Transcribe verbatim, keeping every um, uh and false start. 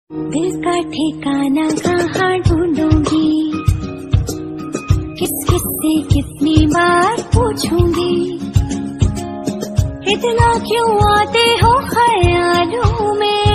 दिल का ठिकाना कहाँ ढूंढूंगी, किस किस से कितनी बार पूछूंगी, इतना क्यों आते हो ख्यालों में।